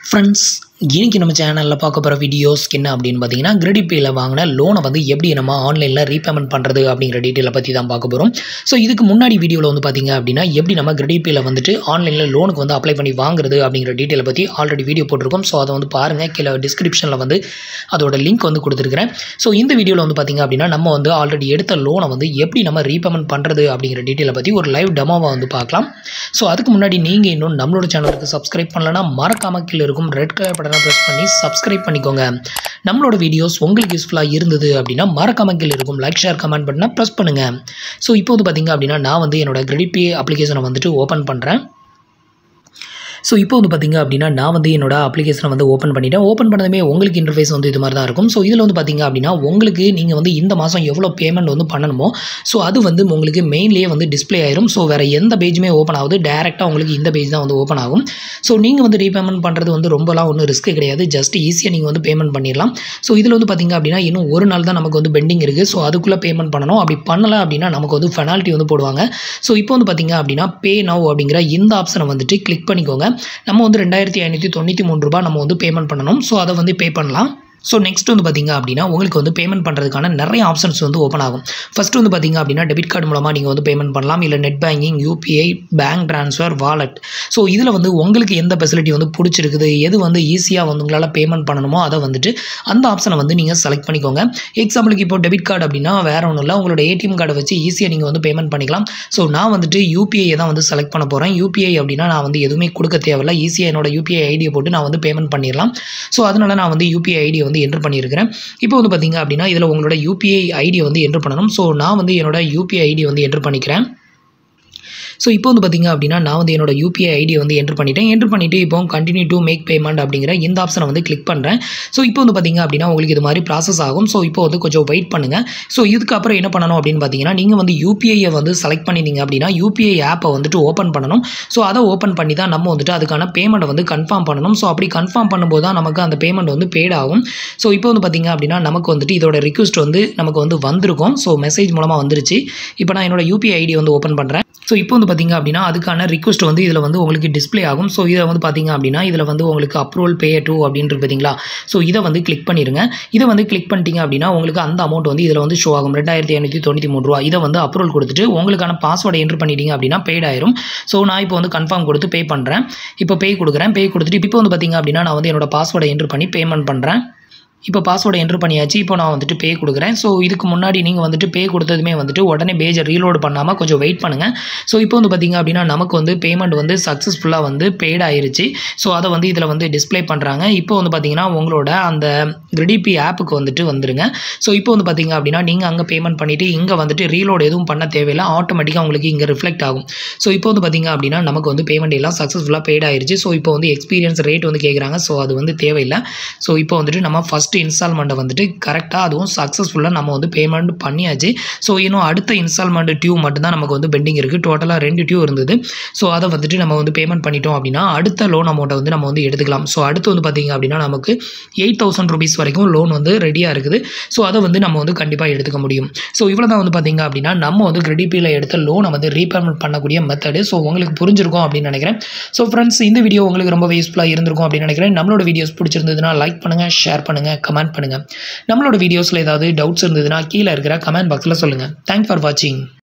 Friends, இன்னைக்கு நம்ம சேனலில் பார்க்க போகிற வீடியோஸ்க்கு என்ன அப்படின்னு பார்த்தீங்கன்னா, கிரெடிட் பேயில் வாங்கின லோனை வந்து எப்படி நம்ம ஆன்லைனில் ரீபேமெண்ட் பண்ணுறது அப்படிங்கிற டீட்டெயிலை பற்றி தான் பார்க்க போகிறோம். ஸோ இதுக்கு முன்னாடி வீடியோவில் வந்து பார்த்தீங்க அப்படின்னா, எப்படி நம்ம கிரெடிட் பேயில் வந்துட்டு ஆன்லைனில் லோனுக்கு வந்து அப்ளை பண்ணி வாங்குறது அப்படிங்கிற டீட்டெயிலை பற்றி ஆல்ரெடி வீடியோ போட்டிருக்கோம். ஸோ அதை வந்து பாருங்கள், கீழே டிஸ்கிரிப்ஷனில் வந்து அதோட லிங்க் வந்து கொடுத்துருக்கிறேன். ஸோ இந்த வீடியோவில் வந்து பார்த்தீங்க அப்படின்னா, நம்ம வந்து ஆல்ரெடி எடுத்த லோனை வந்து எப்படி நம்ம ரீபேமெண்ட் பண்ணுறது அப்படிங்கிற டீட்டெயிலை பற்றி ஒரு லைவ் டெமோவை வந்து பார்க்கலாம். ஸோ அதுக்கு முன்னாடி நீங்கள் இன்னும் நம்மளோட சேனலுக்கு சப்ஸ்கிரைப் பண்ணலன்னா மறக்காமல் கீழே இருக்கும் ரெட் கலர் பட்டனை ப்ரெஸ் பண்ணி சப்ஸ்கிரைப் பண்ணிக்கோங்க. நம்மளோட வீடியோஸ் உங்களுக்கு யூஸ்ஃபுல்லாக இருந்தது அப்படின்னா மறக்காமல் கீழே இருக்கும் லைக் ஷேர் கமெண்ட் பட்டனை ப்ரெஸ் பண்ணுங்கள். ஸோ இப்போ வந்து பார்த்தீங்க அப்படின்னா, நான் வந்து என்னோட கிரெடிட் பே அப்ளிகேஷனை வந்துட்டு ஓப்பன் பண்ணுறேன். ஸோ இப்போ வந்து பார்த்திங்க அப்படின்னா, நான் வந்து என்னோட அப்ளிகேஷனை வந்து ஓப்பன் பண்ணிவிட்டேன். ஓப்பன் பண்ணதுமே உங்களுக்கு இன்டர்ஃபேஸ் வந்து இது மாதிரி தான் இருக்கும். ஸோ இதில் வந்து பார்த்திங்க அப்படின்னா, உங்களுக்கு நீங்கள் வந்து இந்த மாதம் எவ்வளோ பேமெண்ட் வந்து பண்ணணுமோ ஸோ அது வந்து உங்களுக்கு மெயின்லேயே வந்து டிஸ்பிளே ஆயிரும். ஸோ வேறு எந்த பேஜுமே ஓப்பன் ஆகுது, டேரெக்டாக உங்களுக்கு இந்த பேஜ் தான் வந்து ஓப்பன் ஆகும். ஸோ நீங்கள் வந்து ரீபேமெண்ட் பண்ணுறது வந்து ரொம்பலாம் ஒன்றும் ரிஸ்க் கிடையாது. ஜஸ்ட் ஈஸியாக நீங்கள் வந்து பேமெண்ட் பண்ணிடலாம். ஸோ இதில் வந்து பார்த்திங்க அப்படின்னா, இன்னும் ஒரு நாள் தான் நமக்கு வந்து பெண்டிங் இருக்குது. ஸோ அதுக்குள்ளே பேமெண்ட் பண்ணணும். அப்படி பண்ணலை அப்படின்னா நமக்கு வந்து பெனால்ட்டி வந்து போடுவாங்க. ஸோ இப்போ வந்து பார்த்திங்க அப்படின்னா, பே நவ் அப்படிங்கிற இந்த ஆப்ஷனை வந்துட்டு கிளிக் பண்ணிக்கோங்க. நம்ம வந்து ₹2593 நம்ம வந்து பேமெண்ட் பண்ணணும். ஸோ அதை வந்து பே பண்ணலாம். ஸோ நெக்ஸ்ட் வந்து பார்த்திங்க அப்படின்னா, உங்களுக்கு வந்து பேமெண்ட் பண்ணுறதுக்கான நிறைய ஆப்ஷன்ஸ் வந்து ஓப்பன் ஆகும். ஃபஸ்ட்டு வந்து பார்த்திங்க அப்படின்னா, டெபிட் கார்டு மூலமாக நீங்கள் வந்து பேமெண்ட் பண்ணலாம். இல்லை net banking, UPI, bank transfer, wallet. So இதில் வந்து உங்களுக்கு எந்த ஃபெசிலிட்டி வந்து பிடிச்சிருக்குது, எது வந்து ஈஸியாக வந்து உங்களால் பேமெண்ட் பண்ணணுமோ அதை வந்துட்டு அந்த ஆப்ஷனை வந்து நீங்கள் செலக்ட் பண்ணிக்கோங்க. எக்ஸாம்பிளுக்கு இப்போ டெபிட் கார்டு அப்படின்னா வேறு ஒன்றும் இல்லை, உங்களோட ஏடிஎம் கார்டை வச்சு ஈஸியாக நீங்கள் வந்து பேமெண்ட் பண்ணிக்கலாம். ஸோ நான் வந்துட்டு யூபிஐ தான் வந்து செலக்ட் பண்ண போகிறேன். யூபிஐ அப்படின்னா நான் வந்து எதுவுமே கொடுக்க தேவையில்லை, ஈஸியாக என்னோட யூபிஐ ஐடியை போட்டு நான் வந்து பேமெண்ட் பண்ணிடலாம். ஸோ அதனால் நான் வந்து யூபிஐ ஐடியை வந்து என்ட்ரு பண்ணியிருக்கிறேன். இப்போ வந்து பார்த்திங்க அப்படின்னா, இதில் உங்களோட யூபிஐ ஐடியை வந்து என்ட்ரு பண்ணணும். ஸோ நான் வந்து என்னோட யூபிஐ ஐடியை வந்து என்ட்ரு பண்ணிக்கிறேன். ஸோ இப்போ வந்து பார்த்திங்க அப்படின்னா, நான் வந்து என்னோட யூபிஐ ஐடியை வந்து என்ட்ரு பண்ணிவிட்டேன். என்ட்ரு பண்ணிவிட்டு இப்போ கண்டினியூ டு மேக் பேமெண்ட் அப்படிங்கிற இந்த ஆப்ஷனை வந்து கிளிக் பண்ணுறேன். ஸோ இப்போ வந்து பார்த்திங்க அப்படின்னா, உங்களுக்கு இது மாதிரி ப்ராசஸ் ஆகும். ஸோ இப்போ வந்து கொஞ்சம் வெயிட் பண்ணுங்கள். ஸோ இதுக்கப்புறம் என்ன பண்ணணும் அப்படின்னு பார்த்தீங்கன்னா, நீங்கள் வந்து யூபிஐயை வந்து செலக்ட் பண்ணிட்டீங்க அப்படின்னா யூபிஐ ஆப்பை வந்துட்டு ஓப்பன் பண்ணணும். ஸோ அதை ஓப்பன் பண்ணி தான் நம்ம வந்துட்டு அதுக்கான பேமெண்ட்டை வந்து கன்ஃபார்ம் பண்ணணும். ஸோ அப்படி கன்ஃபார்ம் பண்ணும்போது தான் நமக்கு அந்த பேமெண்ட் வந்து பெய்ட் ஆகும். ஸோ இப்போ வந்து பார்த்திங்க அப்படின்னா, நமக்கு வந்துட்டு இதோட ரிக்வெஸ்ட் வந்து நமக்கு வந்து வந்திருக்கும். ஸோ மெசேஜ் மூலமாக வந்துருச்சு. இப்போ நான் என்னோட யூபிஐ ஐடியை வந்து ஓப்பன் பண்ணுறேன். ஸோ இப்போ வந்து பார்த்திங்க அப்படின்னா, அதுக்கான ரிக்வெஸ்ட் வந்து இதில் வந்து உங்களுக்கு டிஸ்பிளே ஆகும். ஸோ இதை வந்து பார்த்திங்க அப்படின்னா, இதில் வந்து உங்களுக்கு அப்ரூவல் பே டு அப்படின்ட்டு பார்த்தீங்களா. ஸோ இதை வந்து கிளிக் பண்ணிடுங்க. இதை வந்து கிளிக் பண்ணிட்டீங்க அப்படின்னா, உங்களுக்கு அந்த அமௌண்ட் வந்து இதில் வந்து ஷோ ஆகும், ₹2593. இதை வந்து அப்ரூவல் கொடுத்துட்டு உங்களுக்கான பாஸ்வேர்டை என்ட்ரு பண்ணிட்டீங்க அப்படின்னா பெய்ட் ஆயிரும். ஸோ நான் இப்போ வந்து கன்ஃபார்ம் கொடுத்து பே பண்ணுறேன். இப்போ பே கொடுக்குறேன். பே கொடுத்துட்டு இப்போ வந்து பார்த்திங்க அப்படின்னா, நான் வந்து என்னோட பாஸ்வேர்டை என்ட்ரு பண்ணி பேமெண்ட் பண்ணுறேன். இப்போ பாஸ்வேர்டை என்ட்ரு பண்ணியாச்சு. இப்போ நான் வந்துட்டு பே கொடுக்குறேன். ஸோ இதுக்கு முன்னாடி நீங்கள் வந்துட்டு பே கொடுத்ததுமே வந்துட்டு உடனே பேஜை ரீலோட் பண்ணாமல் கொஞ்சம் வெயிட் பண்ணுங்கள். ஸோ இப்போ வந்து பார்த்திங்க அப்படின்னா, நமக்கு வந்து பேமெண்ட் வந்து சக்ஸஸ்ஃபுல்லாக வந்து பெய்ட் ஆயிருச்சு. ஸோ அதை வந்து இதில் வந்து டிஸ்பிளே பண்ணுறாங்க. இப்போ வந்து பார்த்திங்கன்னா, உங்களோட அந்த கிரெடிட் பே ஆப்புக்கு வந்துட்டு வந்துருங்க. ஸோ இப்போ வந்து பார்த்திங்க அப்படின்னா, நீங்கள் அங்கே பேமெண்ட் பண்ணிவிட்டு இங்கே வந்துட்டு ரீலோட் எதுவும் பண்ண தேவையில்லை, ஆட்டோமேட்டிக்காக உங்களுக்கு இங்கே ரிஃப்ளெக்ட் ஆகும். ஸோ இப்போ வந்து பார்த்திங்க அப்படின்னா, நமக்கு வந்து பேமெண்ட் எல்லாம் சக்ஸஸ்ஃபுல்லாக பெய்ட் ஆயிருச்சு. ஸோ இப்போ வந்து எக்ஸ்பீரியன்ஸ் ரேட் வந்து கேட்குறாங்க. ஸோ அது வந்து தேவையில்லை. ஸோ இப்போ வந்துட்டு நம்ம ஃபஸ்ட்டு இன்ஸ்டால்மெண்ட்டை வந்துட்டு கரெக்டாக அதுவும் சக்ஸஸ்ஃபுல்லாக நம்ம வந்து பேமெண்ட் பண்ணியாச்சு. ஸோ இன்னும் அடுத்த இன்ஸ்டால்மெண்ட் டியூ மட்டும்தான் நமக்கு வந்து பெண்டிங் இருக்குது. டோட்டலாக 2 டியூ இருந்தது. ஸோ அதை வந்துட்டு நம்ம வந்து பேமெண்ட் பண்ணிட்டோம் அப்படின்னா அடுத்த லோன் அமௌண்ட்டை வந்து நம்ம வந்து எடுத்துக்கலாம். ஸோ அடுத்து வந்து பார்த்திங்க அப்படின்னா, நமக்கு ₹8000 வரைக்கும் லோன் வந்து ரெடியாக இருக்குது. ஸோ அதை வந்து நம்ம வந்து கண்டிப்பாக எடுத்துக்க முடியும். ஸோ இவ்வளோ தான் வந்து பார்த்திங்க அப்படின்னா, நம்ம வந்து கிரெடிட் பேயில் எடுத்த லோனை வந்து ரீபேமெண்ட் பண்ணக்கூடிய மெத்தடு. ஸோ உங்களுக்கு புரிஞ்சிருக்கும் அப்படின்னு நினைக்கிறேன். ஸோ ஃப்ரெண்ட்ஸ், இந்த வீடியோ உங்களுக்கு ரொம்ப யூஸ்ஃபுல்லாக இருந்திருக்கும் அப்படின்னு நினைக்கிறேன். நம்மளோட வீடியோஸ் பிடிச்சிருந்ததுன்னா லைக் பண்ணுங்கள், ஷேர் பண்ணுங்கள், கமெண்ட் பண்ணுங்கள். நம்மளோட வீடியோஸில் ஏதாவது டவுட்ஸ் இருந்ததுன்னா கீழே இருக்கிற கமெண்ட் பாக்ஸில் சொல்லுங்கள். தேங்க்ஸ் ஃபார் வாட்சிங்.